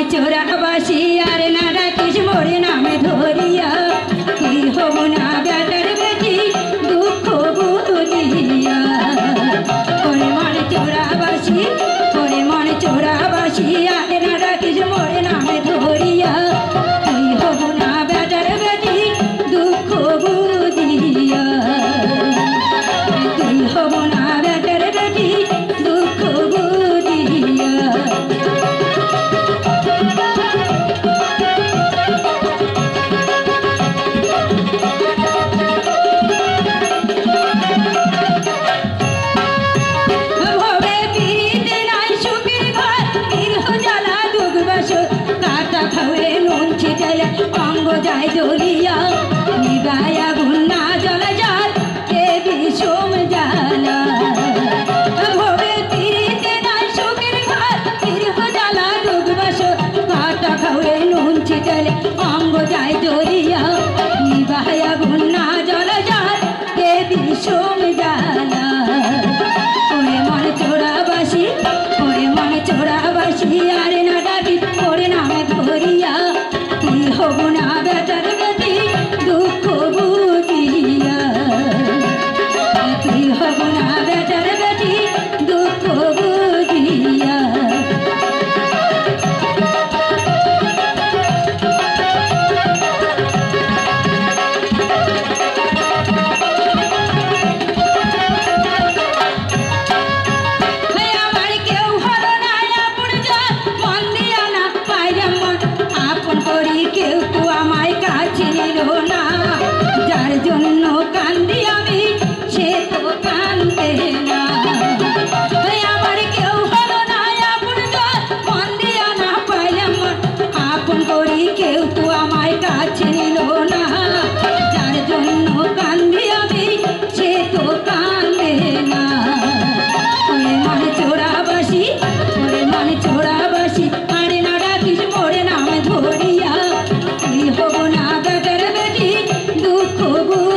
মনে চোরাবাসি আর না ডাকিস মোরে নামে ধরিয়া তুই হব না বেটার বেটি দুঃখ বুঝিয়া ওরে মনে চোরাবাসি আর না ডাকিস মোরে নামে ধরিয়া তুই হব না বেটার বেটি দুঃখ বুঝিয়া তুই হব না বেটার বেটি দুঃখ বুঝিয়া অঙ্গ যায় দলিয়া নিবায়া গুন্না জলা জাল কে বিষম জ্বালা ভোরে পিড়িতে নাই সুখের ঘর বিরহ জ্বালা ডুববাস কাটা খাওয়ে নুন ছিটালে অঙ্গ যায় দলিয়া নিবায়া গুন্না জলা জাল কে বিষম জ্বালা ওরে মনে চোরাবাসি আরে না ডাকি ওরে নামে ধরিয়া তুই হব না বেটার বেটি দুঃখ বুঝিয়া তুই হব না বেটার বেটি দুঃখ বুঝিয়া কেউ তো আমায় কাছে নিল না যার জন্য কান্দি আমি সে তো কান্দে না আমার কেউ হলো না আপন মন দিয়া না পাইলাম আপন করি কেউ তো আমায় কাছে নিল না যার জন্য কান্দি আমি সে তো কান্দে না ওরে মনে চোরাবাসি আরে না ডাকিস মোরে নামে ধরিয়া তুই হব না বেটার বেটি দুঃখ